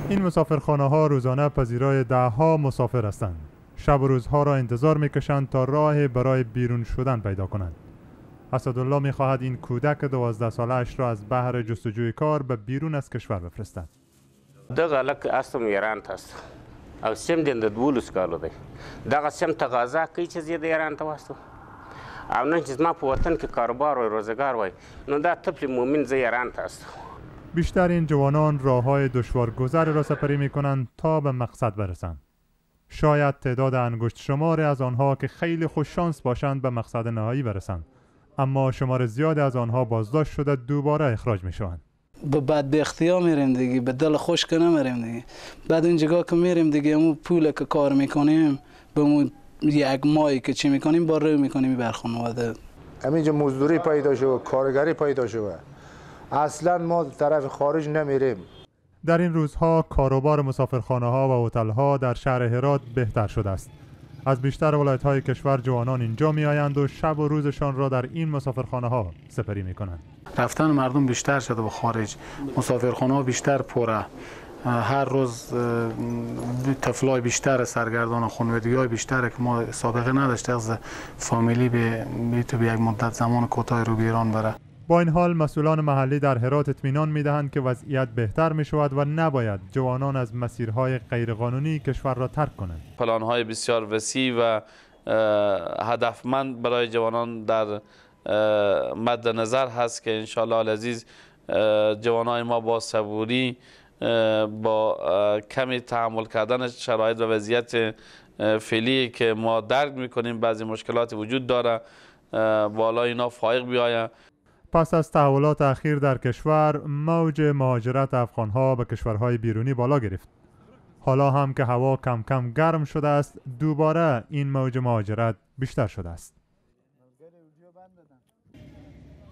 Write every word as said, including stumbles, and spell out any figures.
این مسافرخانه ها روزانه پذیرای ده ها مسافر هستند. شب و روزها را انتظار میکشند تا راه برای بیرون شدن پیدا کنند. اسدالله میخواهد این کودک دوازده ساله اش را از بحر جستجوی کار به بیرون از کشور بفرستد. دغه لک استم ایران تاست او سیم دند دولس کالو دی دغه سیم تقاضا کوي چې زه د ایران ته واستو او نن چې زما په وطن کې کاروبار و روزگار وای نو دا طفل مومن زه ایران تاست. بیشتر این جوانان راههای دشوارگذر را سپری می کنند تا به مقصد برسند. شاید تعداد انگشت شماری از آنها که خیلی خوش شانس باشند به مقصد نهایی برسند، اما شمار زیادی از آنها بازداشت شده دوباره اخراج می شوند. به بعد به اختیار میریم دیگه، به دل خوش که نمیریم دیگه. بعد اون جگاه که میریم دیگه همون پول که کار میکنیم به اون یک ماهی که چی میکنیم با رو میکنیم بر خانواده. همینجا مزدوری پیدا شد، کارگری پیدا شد. اصلا ما طرف خارج نمیریم. در این روزها کاروبار مسافرخانه ها و هتل ها در شهر هرات بهتر شده است. از بیشتر ولایت های کشور جوانان اینجا می آیند و شب و روزشان را در این مسافرخانه ها سپری می کنند. رفتن مردم بیشتر شده به خارج، مسافرخانه ها بیشتر پره، هر روز طفلای بیشتر سرگردان خانوادگی های بیشتر که ما سابقه نداشته از فامیلی به تو به یک مدت زمان کوتاه رو به ایران بره. با این حال مسئولان محلی در هرات اطمینان می‌دهند که وضعیت بهتر می‌شود و نباید جوانان از مسیرهای غیرقانونی کشور را ترک کنند. پلان‌های بسیار وسیع و هدفمند برای جوانان در مد نظر هست که انشالله العزیز جوانان ما با صبوری با کمی تحمل کردن شرایط و وضعیت فعلی که ما درک می‌کنیم بعضی مشکلات وجود داره بالا اینا فائق بیاید. پس از تحولات اخیر در کشور، موج مهاجرت افغانها به کشورهای بیرونی بالا گرفت. حالا هم که هوا کم کم گرم شده است، دوباره این موج مهاجرت بیشتر شده است.